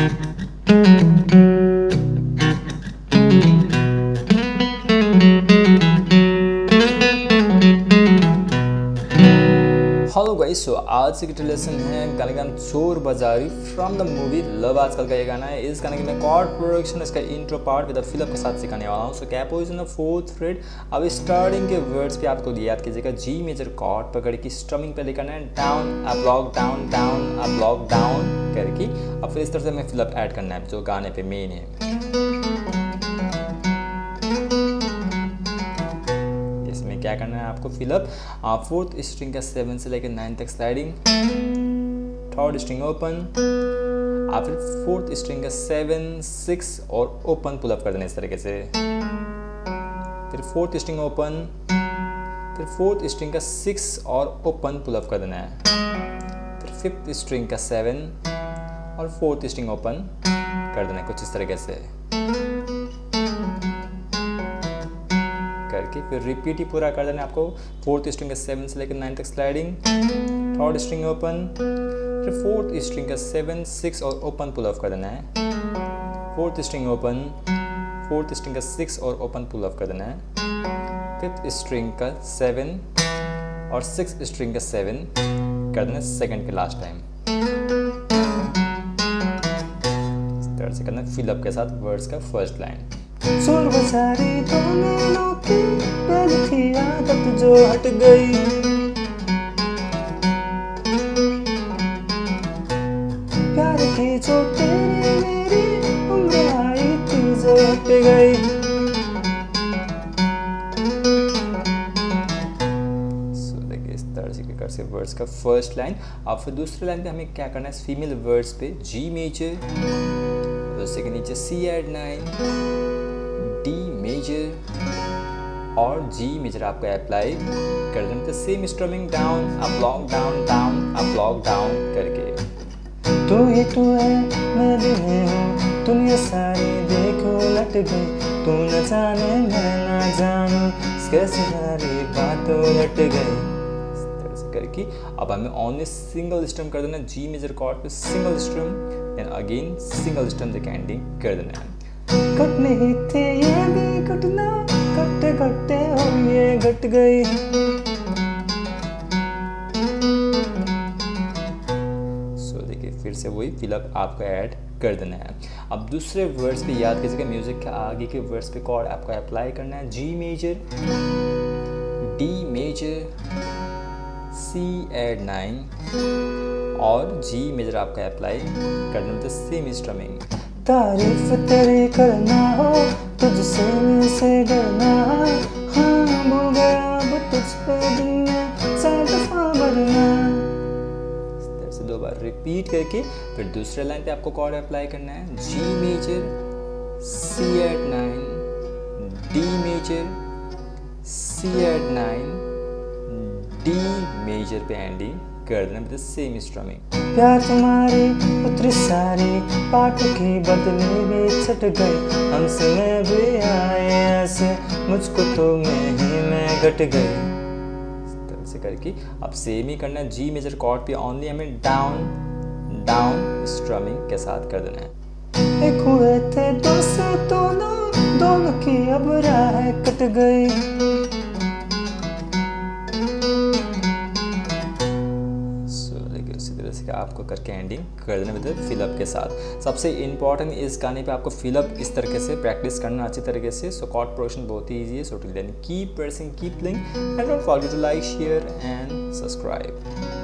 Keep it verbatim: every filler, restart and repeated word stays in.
Hello guys, सो आज की lesson है गाने का नाम चोर बाजारी फ्रॉम द मूवी लव। आजकल का ये गाना है। इस गाने की मैं कॉर्ड प्रोडक्शन, इसका इंट्रो पार्ट विद फिलअप के साथ सिखाने वाला हूँ। सो क्या पोजिशन है, फोर्थ फ्रेट। अब स्टार्टिंग के वर्ड्स पे आपको याद कीजिएगा, जी मेजर कॉर्ड पकड़ के स्ट्रमिंग पे लेकर है down up block down down up block down करके। अब फिर इस तरह से हमें फिलअप ऐड करना है जो गाने पे मेन है। क्या करना है आपको, फिलअप फोर्थ स्ट्रिंग का सेवन से लेकर नाइन तक स्लाइडिंग, थर्ड स्ट्रिंग ओपन, आप फिर फोर्थ स्ट्रिंग का सेवन सिक्स और ओपन पुल अप कर देना इस तरीके से। फिर फोर्थ स्ट्रिंग ओपन, फिर फोर्थ स्ट्रिंग का सिक्स और ओपन पुल अप कर देना है। फिर फिफ्थ स्ट्रिंग का सेवन और फोर्थ स्ट्रिंग ओपन कर देना है कुछ इस तरीके से करके। फिर रिपीट ही पूरा कर देना है आपको। फोर्थ स्ट्रिंग का सेवन से लेकर नाइन तक स्लाइडिंग, थर्ड स्ट्रिंग ओपन, फिर फोर्थ स्ट्रिंग का सेवन सिक्स और ओपन पुल ऑफ कर देना है। Fourth string open, fourth string का सिक्स और ओपन पुल ऑफ कर देना है। फिफ्थ स्ट्रिंग का सेवन और सिक्स स्ट्रिंग का सेवन कर देना सेकंड के लास्ट टाइम। इस तरह से करना फिलअप के साथ वर्ड्स का फर्स्ट लाइन। चोर बाजारी तो नैनों की पहली थी आदत जो हट गई, प्यार की जो तेरी मेरी उम्र आई थी जो हट गई। सो देखिए इस तरह से कर से वर्ड्स का फर्स्ट लाइन। अब फिर दूसरे लाइन पे हमें क्या करना है, फीमेल वर्ड्स पे जी मेजर, उससे के नीचे C add nine, D major और जी मेजर आपको अप्लाई कर देना। Same strumming down up block down down up block down करके। तू ही तू है मैं भी हूँ, दुनिया सारी देखो लट गई, तू न जाने मैं ना जानूं, कैसे सारी बातों लट गई। इस तरह से करके अब हमें ओनली सिंगल स्ट्रम कर देना, जी मेजर कॉर्ड पे single strum, then again single strum देके एंडिंग कर देना है। कटने ही थे ये भी कटना, कटते कटते हो ये घट गई। सो देखिए फिर से वही फिलअप आपको ऐड कर देना है। अब दूसरे वर्ड्स पे याद कीजिएगा, म्यूजिक के आगे के वर्ड्स पे कॉर्ड आपको अप्लाई करना है। G major, D major, C add nine और जी मेजर आपका अप्लाई करना है सेम स्ट्रमिंग। तारीफ तेरी करना हो, तुझसे से डरना, हाँ भूल गया वो तुझ पे दिन में सौ दफा बढ़ना। इस तरह से दो बार रिपीट करके फिर दूसरे लाइन पे आपको कॉर्ड अप्लाई करना है। G major, C add nine, D major, C add nine, D major पे एंडिंग कर देना विद सेम स्ट्रमिंग। प्यार तुम्हारी उतरी सारी पाटों की बदली भी छट गई, हमसे मैं भी आए ऐसे मुझको तो मैं ही मैं घट गई। इस तरह से करके अब सेम ही करना है। जी मेजर कॉर्ड पे ओनली हमें डाउन डाउन स्ट्रमिंग के साथ कर देना है। एक हुए थे दो से दोनों, दोनों की अब राह कट गई। आपको करके एंडिंग कर देना विद फिलअप के साथ। सबसे इंपॉर्टेंट इस गाने पे आपको फिलअप इस तरीके से प्रैक्टिस करना अच्छी तरीके से। सो कॉर्ड प्रोडक्शन बहुत ही ईजी है। So till then keep pressing, keep playing and don't forget to like, share and subscribe.